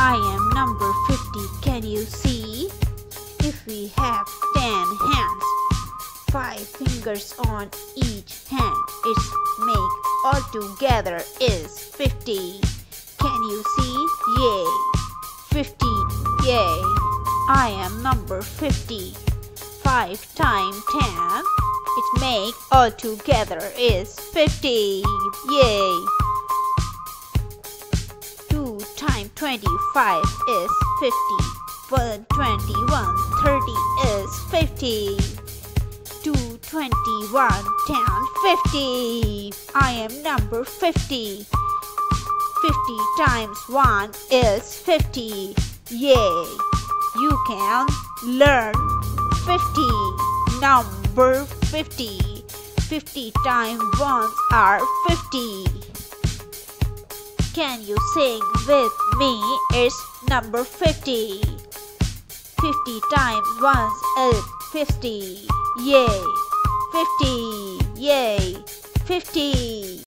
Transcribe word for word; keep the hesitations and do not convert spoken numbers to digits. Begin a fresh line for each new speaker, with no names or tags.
I am number fifty, can you see? If we have ten hands, five fingers on each hand, its make altogether is fifty. Can you see? Yay! fifty, yay! I am number fifty. five times ten, its make altogether is fifty. Yay! two times twenty-five is fifty. one twenty-one, thirty is fifty. two twenty-one, ten, fifty. I am number fifty. fifty times one is fifty. Yay! You can learn fifty. Number fifty. fifty times ones are fifty. Can you sing with me? It's number fifty. fifty times ones is fifty. Yay! fifty. Yay! fifty.